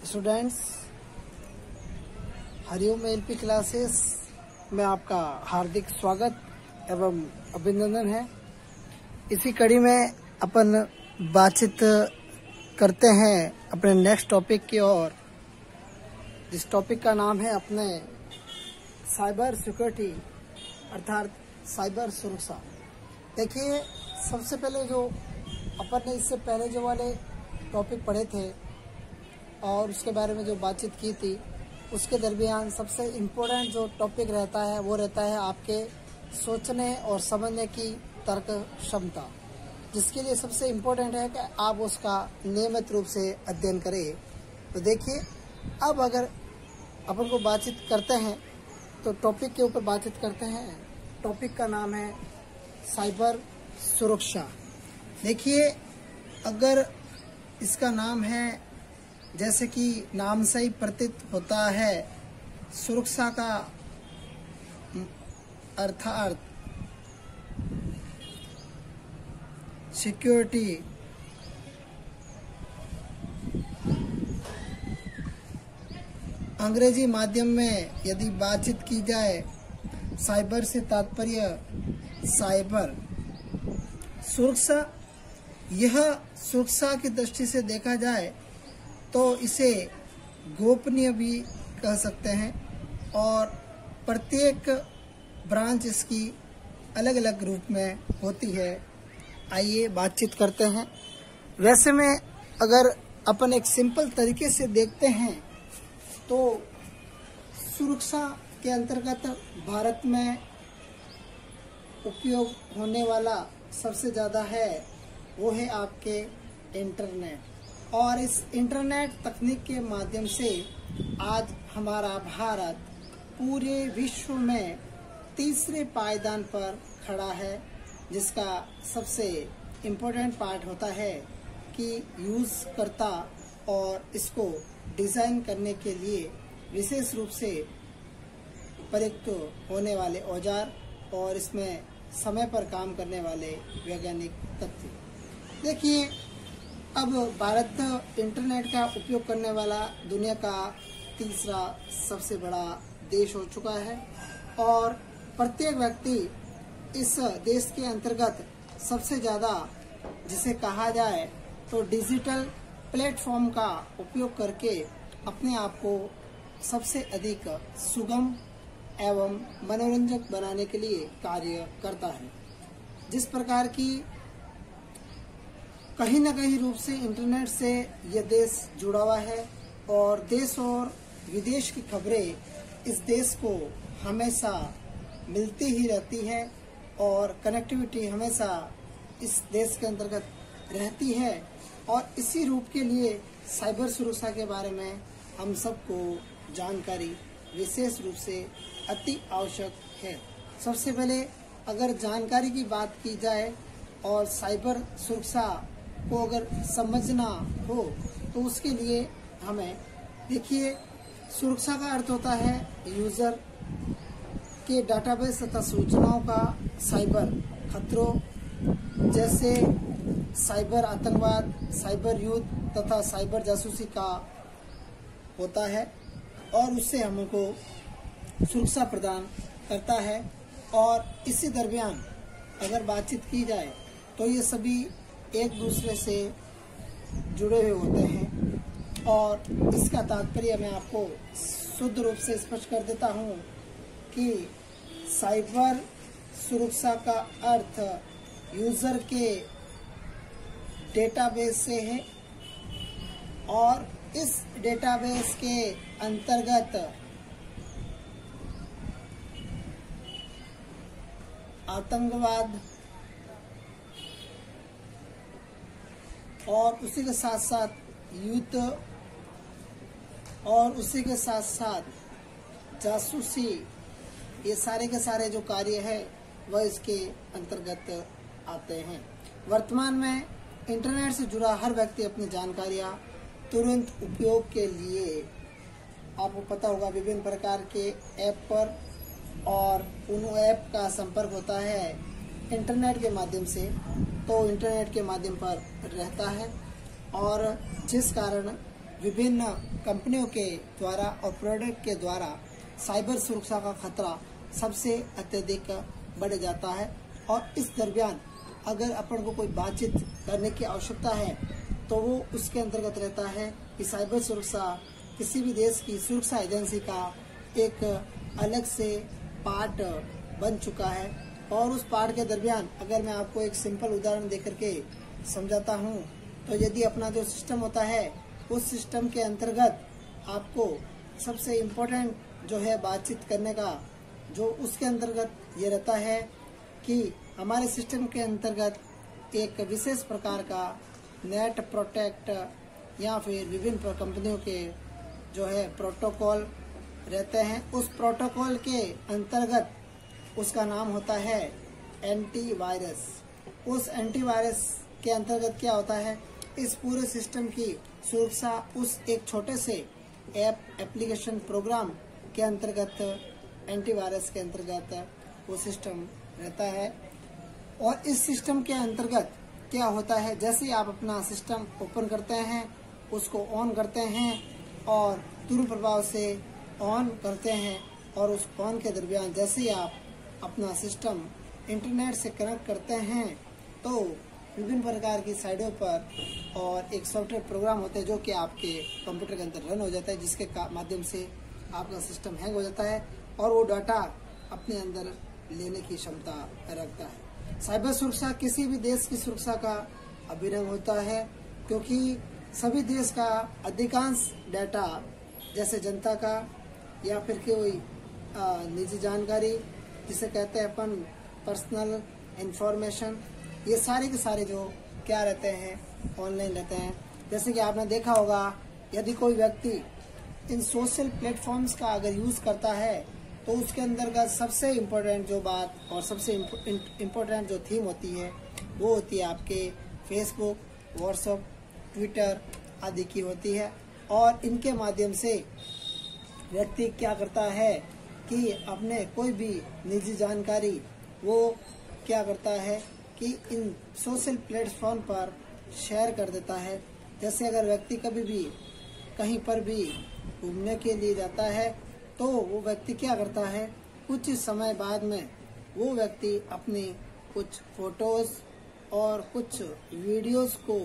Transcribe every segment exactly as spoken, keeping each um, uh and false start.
Students, Hariom LP classes में आपका हार्दिक स्वागत एवं अभिनंदन है। इसी कड़ी में अपन बातचीत करते हैं अपने नेक्स्ट टॉपिक की ओर, जिस टॉपिक का नाम है अपने साइबर सिक्योरिटी अर्थात साइबर सुरक्षा। देखिए, सबसे पहले जो अपन ने इससे पहले जो वाले टॉपिक पढ़े थे और उसके बारे में जो बातचीत की थी, उसके दरमियान सबसे इम्पोर्टेंट जो टॉपिक रहता है वो रहता है आपके सोचने और समझने की तर्क क्षमता, जिसके लिए सबसे इम्पोर्टेंट है कि आप उसका नियमित रूप से अध्ययन करें। तो देखिए, अब अगर अपन को बातचीत करते हैं तो टॉपिक के ऊपर बातचीत करते हैं। टॉपिक का नाम है साइबर सुरक्षा। देखिए, अगर इसका नाम है, जैसे कि नाम से ही प्रतीत होता है, सुरक्षा का अर्थात सिक्योरिटी अंग्रेजी माध्यम में यदि बातचीत की जाए, साइबर से तात्पर्य साइबर सुरक्षा। यह सुरक्षा की दृष्टि से देखा जाए तो इसे गोपनीय भी कह सकते हैं और प्रत्येक ब्रांच इसकी अलग अलग रूप में होती है। आइए बातचीत करते हैं। वैसे में अगर अपन एक सिंपल तरीके से देखते हैं तो सुरक्षा के अंतर्गत भारत में उपयोग होने वाला सबसे ज़्यादा है वो है आपके इंटरनेट। और इस इंटरनेट तकनीक के माध्यम से आज हमारा भारत पूरे विश्व में तीसरे पायदान पर खड़ा है, जिसका सबसे इम्पोर्टेंट पार्ट होता है कि यूज़ करता और इसको डिज़ाइन करने के लिए विशेष रूप से प्रयुक्त होने वाले औजार और इसमें समय पर काम करने वाले वैज्ञानिक तथ्य। देखिए, अब भारत इंटरनेट का उपयोग करने वाला दुनिया का तीसरा सबसे बड़ा देश हो चुका है और प्रत्येक व्यक्ति इस देश के अंतर्गत सबसे ज़्यादा, जिसे कहा जाए तो डिजिटल प्लेटफॉर्म का उपयोग करके अपने आप को सबसे अधिक सुगम एवं मनोरंजक बनाने के लिए कार्य करता है। जिस प्रकार की कहीं न कहीं रूप से इंटरनेट से यह देश जुड़ा हुआ है और देश और विदेश की खबरें इस देश को हमेशा मिलती ही रहती है और कनेक्टिविटी हमेशा इस देश के अंतर्गत रहती है। और इसी रूप के लिए साइबर सुरक्षा के बारे में हम सबको जानकारी विशेष रूप से अति आवश्यक है। सबसे पहले अगर जानकारी की बात की जाए और साइबर सुरक्षा को अगर समझना हो तो उसके लिए हमें, देखिए, सुरक्षा का अर्थ होता है यूजर के डाटाबेस तथा सूचनाओं का साइबर खतरों जैसे साइबर आतंकवाद, साइबर युद्ध तथा साइबर जासूसी का होता है और उससे हमको सुरक्षा प्रदान करता है। और इसी दरमियान अगर बातचीत की जाए तो ये सभी एक दूसरे से जुड़े हुए होते हैं और इसका तात्पर्य मैं आपको शुद्ध रूप से स्पष्ट कर देता हूँ कि साइबर सुरक्षा का अर्थ यूजर के डेटाबेस से है और इस डेटाबेस के अंतर्गत आतंकवाद और उसी के साथ साथ युद्ध और उसी के साथ साथ जासूसी, ये सारे के सारे जो कार्य है वह इसके अंतर्गत आते हैं। वर्तमान में इंटरनेट से जुड़ा हर व्यक्ति अपनी जानकारियां तुरंत उपयोग के लिए, आपको पता होगा, विभिन्न प्रकार के ऐप पर और उन ऐप का संपर्क होता है इंटरनेट के माध्यम से, तो इंटरनेट के माध्यम पर रहता है और जिस कारण विभिन्न कंपनियों के द्वारा और प्रोडक्ट के द्वारा साइबर सुरक्षा का खतरा सबसे अत्यधिक बढ़ जाता है। और इस दरमियान अगर अपन को कोई बातचीत करने की आवश्यकता है तो वो उसके अंतर्गत रहता है कि साइबर सुरक्षा किसी भी देश की सुरक्षा एजेंसी का एक अलग से पार्ट बन चुका है। और उस पार्ट के दरमियान अगर मैं आपको एक सिंपल उदाहरण देकर के समझाता हूँ तो यदि अपना जो सिस्टम होता है उस सिस्टम के अंतर्गत आपको सबसे इम्पोर्टेंट जो है बातचीत करने का जो उसके अंतर्गत ये रहता है कि हमारे सिस्टम के अंतर्गत एक विशेष प्रकार का नेट प्रोटेक्ट या फिर विभिन्न कंपनियों के जो है प्रोटोकॉल रहते हैं। उस प्रोटोकॉल के अंतर्गत उसका नाम होता है एंटीवायरस। उस एंटीवायरस के अंतर्गत क्या होता है, इस पूरे सिस्टम की सुरक्षा उस एक छोटे से ऐप एप्लीकेशन प्रोग्राम के अंतर्गत एंटीवायरस के अंतर्गत वो सिस्टम रहता है। और इस सिस्टम के अंतर्गत क्या होता है, जैसे आप अपना सिस्टम ओपन करते हैं उसको ऑन करते हैं और तुरंत प्रभाव से ऑन करते हैं और उस ऑन के दरमियान जैसे ही आप अपना सिस्टम इंटरनेट से कनेक्ट करते हैं तो विभिन्न प्रकार की साइटों पर और एक सॉफ्टवेयर प्रोग्राम होते हैं जो कि आपके कंप्यूटर के अंदर रन हो जाता है, जिसके माध्यम से आपका सिस्टम हैंग हो जाता है और वो डाटा अपने अंदर लेने की क्षमता रखता है। साइबर सुरक्षा किसी भी देश की सुरक्षा का अभिन्न होता है, क्योंकि सभी देश का अधिकांश डाटा जैसे जनता का या फिर कोई निजी जानकारी जिसे कहते हैं अपन पर्सनल इंफॉर्मेशन, ये सारे के सारे जो क्या रहते हैं ऑनलाइन रहते हैं। जैसे कि आपने देखा होगा यदि कोई व्यक्ति इन सोशल प्लेटफॉर्म्स का अगर यूज करता है तो उसके अंदर का सबसे इम्पोर्टेंट जो बात और सबसे इम्पोर्टेंट जो थीम होती है वो होती है आपके फेसबुक, व्हाट्सएप, ट्विटर आदि की होती है। और इनके माध्यम से व्यक्ति क्या करता है कि अपने कोई भी निजी जानकारी वो क्या करता है कि इन सोशल प्लेटफॉर्म पर शेयर कर देता है। जैसे अगर व्यक्ति कभी भी कहीं पर भी घूमने के लिए जाता है तो वो व्यक्ति क्या करता है, कुछ समय बाद में वो व्यक्ति अपनी कुछ फोटोज और कुछ वीडियोस को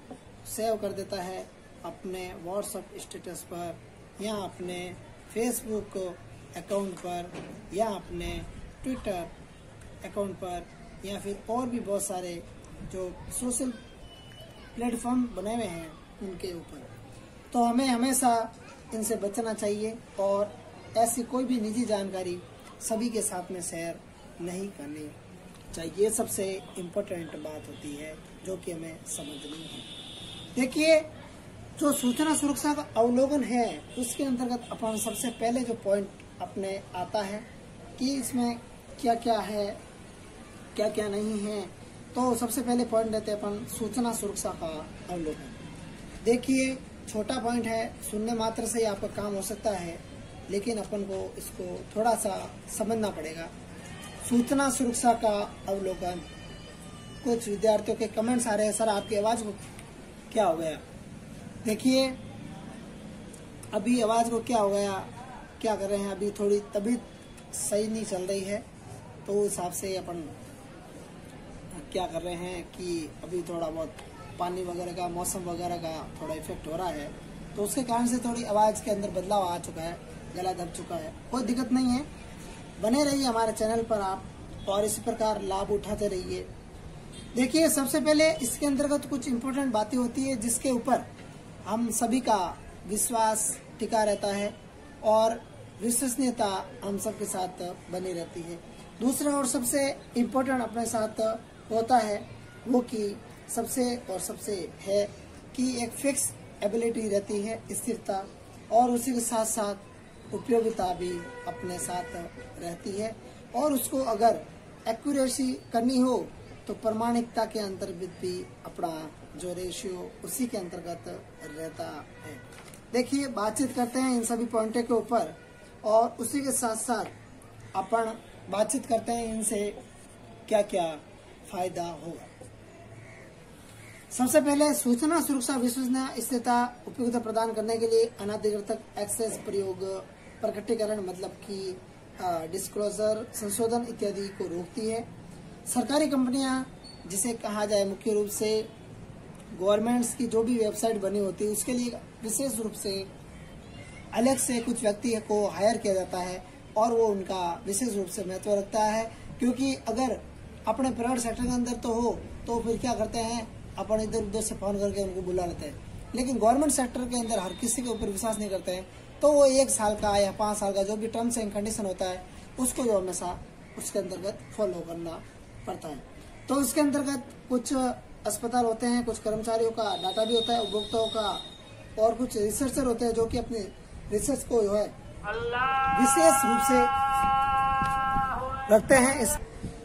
सेव कर देता है अपने व्हाट्सएप स्टेटस पर या अपने फेसबुक अकाउंट पर या अपने ट्विटर अकाउंट पर या फिर और भी बहुत सारे जो सोशल प्लेटफॉर्म बने हुए हैं उनके ऊपर। तो हमें हमेशा इनसे बचना चाहिए और ऐसी कोई भी निजी जानकारी सभी के साथ में शेयर नहीं करनी चाहिए। ये सबसे इम्पोर्टेंट बात होती है जो कि हमें समझनी है। देखिए, जो सूचना सुरक्षा का अवलोकन है उसके अंतर्गत अपन सबसे पहले जो पॉइंट अपने आता है कि इसमें क्या क्या है क्या क्या नहीं है। तो सबसे पहले पॉइंट लेते हैं अपन सूचना सुरक्षा का अवलोकन। देखिए, छोटा पॉइंट है, सुनने मात्र से ही आपका काम हो सकता है, लेकिन अपन को इसको थोड़ा सा समझना पड़ेगा। सूचना सुरक्षा का अवलोकन। कुछ विद्यार्थियों के कमेंट्स आ रहे हैं, सर आपकी आवाज को क्या हो गया। देखिए, अभी आवाज को क्या हो गया, क्या कर रहे हैं, अभी थोड़ी तबीयत सही नहीं चल रही है तो उस हिसाब से अपन क्या कर रहे हैं कि अभी थोड़ा बहुत पानी वगैरह का, मौसम वगैरह का थोड़ा इफेक्ट हो रहा है तो उसके कारण से थोड़ी आवाज के अंदर बदलाव आ चुका है, गला दब चुका है। कोई दिक्कत नहीं है, बने रहिए हमारे चैनल पर आप और इसी प्रकार लाभ उठाते रहिए। देखिए, सबसे पहले इसके अंतर्गत कुछ इम्पोर्टेंट बातें होती है जिसके ऊपर हम सभी का विश्वास टिका रहता है और विश्वसनीयता हम सबके साथ बनी रहती है। दूसरा और सबसे इम्पोर्टेंट अपने साथ होता है वो कि सबसे और सबसे है कि एक फिक्स एबिलिटी रहती है, स्थिरता, और उसी के साथ साथ उपयोगिता भी अपने साथ रहती है। और उसको अगर एक्यूरेसी करनी हो तो प्रमाणिकता के अंतर्गत भी अपना जो रेशियो उसी के अंतर्गत रहता है। देखिए, बातचीत करते हैं इन सभी पॉइंटों के ऊपर और उसी के साथ साथ अपन बातचीत करते हैं इनसे क्या क्या फायदा होगा। सबसे पहले सूचना सुरक्षा विश्वसनीय स्थिरता उपयुक्तता प्रदान करने के लिए अनाधिकृत एक्सेस प्रयोग प्रकटीकरण मतलब कि डिस्क्लोजर संशोधन इत्यादि को रोकती है। सरकारी कंपनियां जिसे कहा जाए मुख्य रूप से गवर्नमेंट्स की जो भी वेबसाइट बनी होती है उसके लिए विशेष रूप से अलग से कुछ व्यक्ति को हायर किया जाता है और वो उनका विशेष रूप से महत्व रखता है, क्योंकि अगर अपने प्राइवेट सेक्टर के अंदर तो हो तो फिर क्या करते हैं अपन इधर उधर से फोन करके उनको बुला लेते हैं, लेकिन गवर्नमेंट सेक्टर के अंदर हर किसी के ऊपर विश्वास नहीं करते हैं, तो वो एक साल का या पाँच साल का जो भी टर्म्स एंड कंडीशन होता है उसको जो हमेशा उसके अंतर्गत फॉलो करना पड़ता है। तो उसके अंतर्गत कुछ अस्पताल होते हैं, कुछ कर्मचारियों का डाटा भी होता है, उपभोक्ताओं का, और कुछ रिसर्चर होते हैं जो कि अपने रिसर्च को जो है विशेष रूप से रखते हैं। इस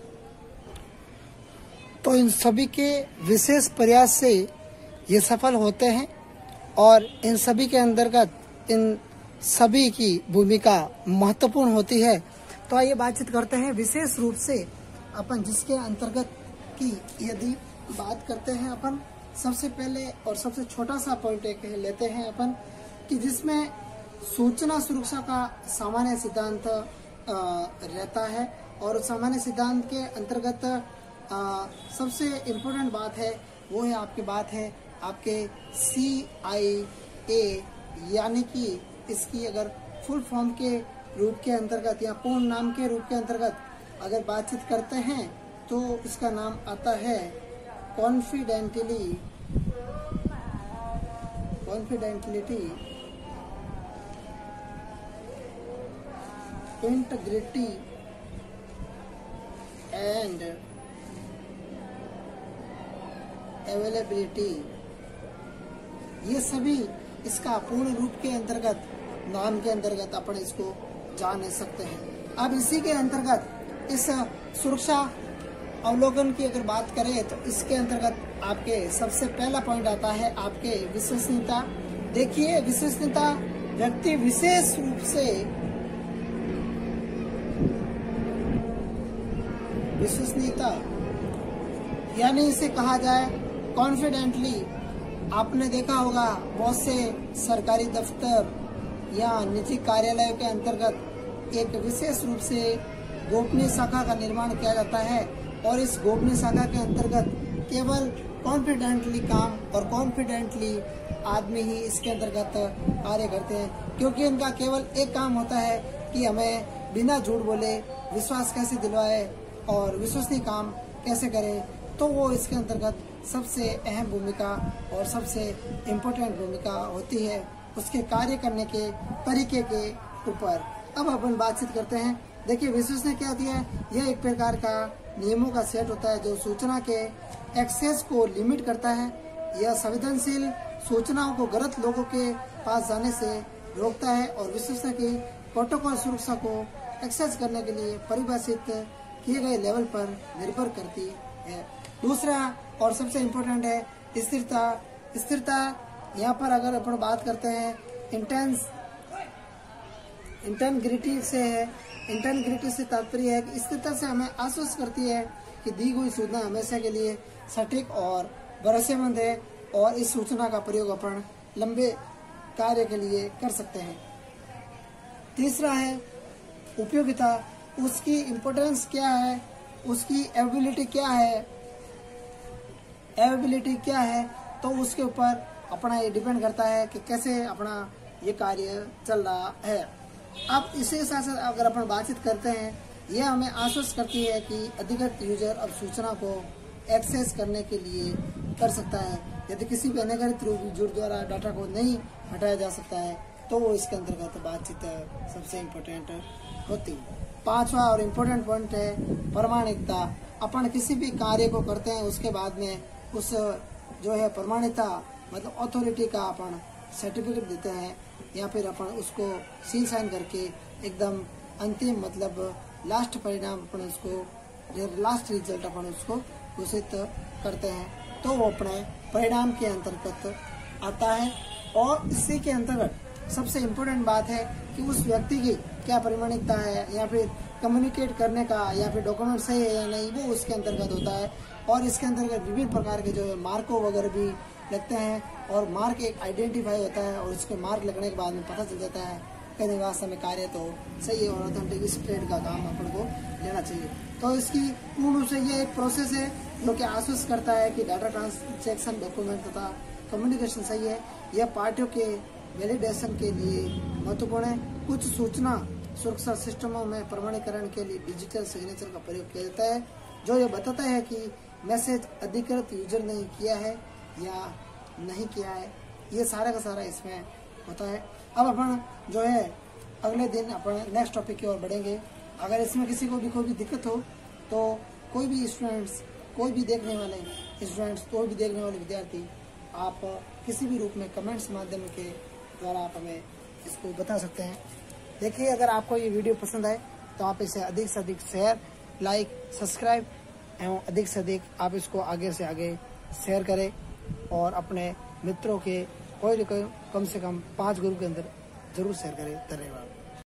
तो इन सभी के विशेष प्रयास से ये सफल होते हैं और इन सभी के अंतर्गत इन सभी की भूमिका महत्वपूर्ण होती है। तो आइए बातचीत करते हैं विशेष रूप से अपन जिसके अंतर्गत की यदि बात करते हैं अपन सबसे पहले और सबसे छोटा सा पॉइंट एक लेते हैं अपन कि जिसमें सूचना सुरक्षा का सामान्य सिद्धांत रहता है और सामान्य सिद्धांत के अंतर्गत सबसे इम्पोर्टेंट बात है वो है आपकी बात है आपके सी आई ए, यानी कि इसकी अगर फुल फॉर्म के रूप के अंतर्गत या पूर्ण नाम के रूप के अंतर्गत अगर बातचीत करते हैं तो इसका नाम आता है confidently confidentiality integrity and availability, ये सभी इसका पूर्ण रूप के अंतर्गत नाम के अंतर्गत अपन इसको जान सकते हैं। अब इसी के अंतर्गत इस सुरक्षा अवलोकन की अगर बात करें तो इसके अंतर्गत आपके सबसे पहला पॉइंट आता है आपके विश्वसनीयता। देखिए विश्वसनीयता व्यक्ति विशेष रूप से विश्वसनीयता यानी इसे कहा जाए कॉन्फिडेंटली। आपने देखा होगा बहुत से सरकारी दफ्तर या निजी कार्यालयों के अंतर्गत एक विशेष रूप से गोपनीय शाखा का निर्माण किया जाता है और इस गोपनीय शाखा के अंतर्गत केवल कॉन्फिडेंटली काम और कॉन्फिडेंटली आदमी ही इसके अंतर्गत कार्य करते हैं, क्योंकि इनका केवल एक काम होता है कि हमें बिना झूठ बोले विश्वास कैसे दिलवाए और विश्वसनीय काम कैसे करें। तो वो इसके अंतर्गत सबसे अहम भूमिका और सबसे इम्पोर्टेंट भूमिका होती है उसके कार्य करने के तरीके के ऊपर। अब अपन बातचीत करते हैं। देखिए विश्वसनीय क्या होती है, यह एक प्रकार का नियमों का सेट होता है जो सूचना के एक्सेस को लिमिट करता है। यह संवेदनशील सूचनाओं को गलत लोगों के पास जाने से रोकता है और विश्वसनीय की प्रोटोकॉल सुरक्षा को एक्सेस करने के लिए परिभाषित किए गए लेवल पर निर्भर करती है। दूसरा और सबसे इम्पोर्टेंट है स्थिरता। स्थिरता यहाँ पर अगर अपन बात करते हैं इंटेंस इंटेग्रिटी से है। इंटेग्रिटी से तात्पर्य है कि स्थिरता से हमें आश्वस्त करती है कि दी हुई सूचना हमेशा के लिए सटीक और भरोसेमंद है और इस सूचना का प्रयोग अपन लंबे कार्य के लिए कर सकते हैं। तीसरा है उपयोगिता। उसकी इम्पोर्टेंस क्या है, उसकी एबिलिटी क्या है, एबिलिटी क्या है, तो उसके ऊपर अपना ये डिपेंड करता है कि कैसे अपना ये कार्य चल रहा है। अब इसी साथ साथ अगर अपन बातचीत करते हैं, यह हमें आश्वस्त करती है कि अधिकृत यूजर अब सूचना को एक्सेस करने के लिए कर सकता है। यदि किसी भी अनधिकृत यूजर द्वारा डाटा को नहीं हटाया जा सकता है तो वो इसके अंतर्गत बातचीत सबसे इम्पोर्टेंट होती है। पांचवा और इम्पोर्टेंट पॉइंट है प्रमाणिकता। अपन किसी भी कार्य को करते हैं उसके बाद में उस जो है प्रमाणिकता मतलब अथॉरिटी का अपन सर्टिफिकेट देते हैं या फिर अपन उसको सील साइन करके एकदम अंतिम मतलब लास्ट परिणाम अपन उसको लास्ट रिजल्ट अपन उसको घोषित करते हैं, तो वो अपने परिणाम के अंतर्गत आता है। और इसी के अंतर्गत सबसे इम्पोर्टेंट बात है कि उस व्यक्ति की क्या प्रमाणिकता है या फिर कम्युनिकेट करने का या फिर डॉक्यूमेंट सही है या नहीं, वो उसके अंतर्गत होता है। और इसके अंतर्गत विभिन्न प्रकार के जो है मार्को वगैरह भी लगते हैं और मार्क एक आइडेंटिफाई होता है और उसके मार्क लगने के बाद में पता चल जाता है कि निवास में कार्य तो सही है और ऑथेंटिक इस ट्रेड का काम अपन को लेना चाहिए। तो इसकी पूर्ण रूप से ये एक प्रोसेस है जो कि आश्वस्त करता है कि डाटा ट्रांसैक्शन, डॉक्यूमेंट तथा कम्युनिकेशन सही है। यह पार्टियों के वैलिडेशन के लिए महत्वपूर्ण है। कुछ सूचना सुरक्षा सिस्टमों में प्रमाणीकरण के लिए डिजिटल सिग्नेचर का प्रयोग किया जाता है, जो ये बताता है कि मैसेज अधिकृत यूजर ने किया है या नहीं किया है। ये सारा का सारा इसमें होता है। अब अपन जो है अगले दिन अपन नेक्स्ट टॉपिक की ओर बढ़ेंगे। अगर इसमें किसी को भी कोई भी दिक्कत हो तो कोई भी स्टूडेंट्स, कोई भी देखने वाले स्टूडेंट्स, कोई भी देखने वाले विद्यार्थी, आप किसी भी रूप में कमेंट्स माध्यम के द्वारा आप हमें इसको बता सकते हैं। देखिए, अगर आपको ये वीडियो पसंद आए तो आप इसे अधिक से अधिक शेयर, लाइक, सब्सक्राइब एवं अधिक से अधिक आप इसको आगे से आगे शेयर करें और अपने मित्रों के कोई न कोई कम से कम पाँच ग्रुप के अंदर जरूर शेयर करें। धन्यवाद।